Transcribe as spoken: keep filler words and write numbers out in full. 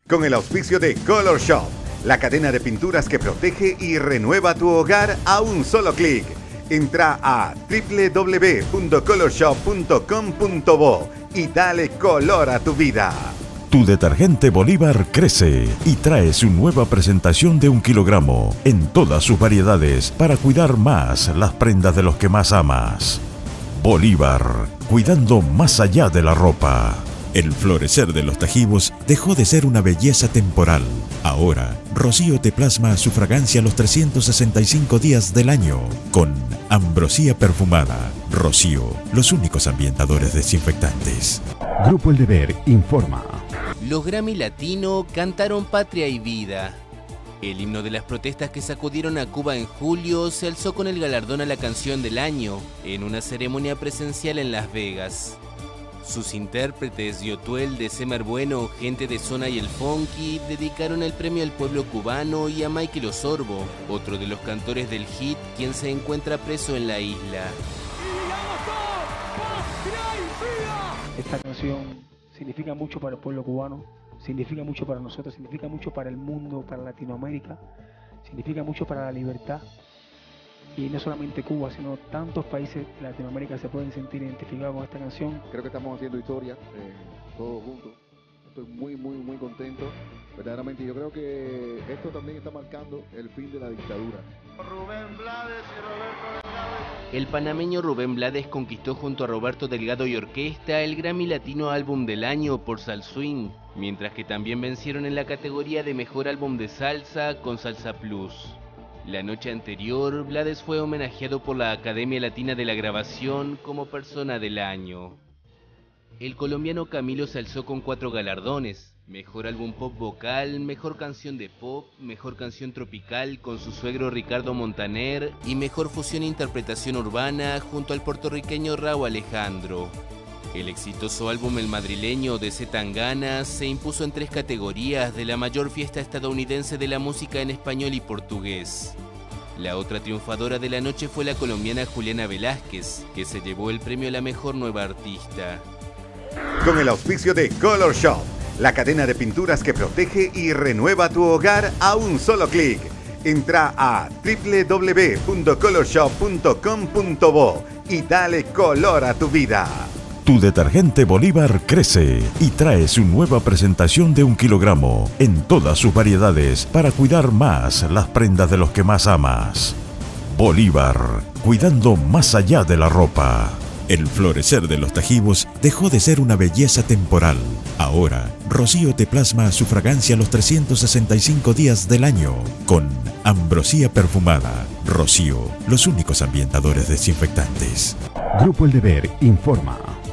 Con el auspicio de Color Shop, la cadena de pinturas que protege y renueva tu hogar a un solo clic. Entra a doble u doble u doble u punto color shop punto com punto bo y dale color a tu vida. Tu detergente Bolívar crece y trae su nueva presentación de un kilogramo en todas sus variedades para cuidar más las prendas de los que más amas. Bolívar, cuidando más allá de la ropa. El florecer de los tajivos dejó de ser una belleza temporal. Ahora, Rocío te plasma su fragancia los trescientos sesenta y cinco días del año con ambrosía perfumada. Rocío, los únicos ambientadores desinfectantes. Grupo El Deber informa. Los Grammy Latino cantaron Patria y Vida. El himno de las protestas que sacudieron a Cuba en julio se alzó con el galardón a la canción del año en una ceremonia presencial en Las Vegas. Sus intérpretes, Yotuel de Semer Bueno, Gente de Zona y El Funky, dedicaron el premio al pueblo cubano y a Michael Osorbo, otro de los cantores del hit, quien se encuentra preso en la isla. Esta canción significa mucho para el pueblo cubano, significa mucho para nosotros, significa mucho para el mundo, para Latinoamérica, significa mucho para la libertad. Y no solamente Cuba, sino tantos países de Latinoamérica se pueden sentir identificados con esta canción. Creo que estamos haciendo historia, eh, todos juntos. Estoy muy, muy, muy contento. Verdaderamente, yo creo que esto también está marcando el fin de la dictadura. Rubén Blades y Roberto Delgado. El panameño Rubén Blades conquistó junto a Roberto Delgado y Orquesta el Grammy Latino Álbum del Año por Sal Swing, mientras que también vencieron en la categoría de Mejor Álbum de Salsa con Salsa Plus. La noche anterior, Blades fue homenajeado por la Academia Latina de la Grabación como Persona del Año. El colombiano Camilo se alzó con cuatro galardones: Mejor Álbum Pop Vocal, Mejor Canción de Pop, Mejor Canción Tropical con su suegro Ricardo Montaner y Mejor Fusión e Interpretación Urbana junto al puertorriqueño Rauw Alejandro. El exitoso álbum El Madrileño de C. Tangana se impuso en tres categorías de la mayor fiesta estadounidense de la música en español y portugués. La otra triunfadora de la noche fue la colombiana Juliana Velázquez, que se llevó el premio a la mejor nueva artista. Con el auspicio de Color Shop, la cadena de pinturas que protege y renueva tu hogar a un solo clic. Entra a doble u doble u doble u punto color shop punto com punto bo y dale color a tu vida. Tu detergente Bolívar crece y trae su nueva presentación de un kilogramo en todas sus variedades para cuidar más las prendas de los que más amas. Bolívar, cuidando más allá de la ropa. El florecer de los tajivos dejó de ser una belleza temporal. Ahora, Rocío te plasma su fragancia los trescientos sesenta y cinco días del año con ambrosía perfumada. Rocío, los únicos ambientadores desinfectantes. Grupo El Deber informa.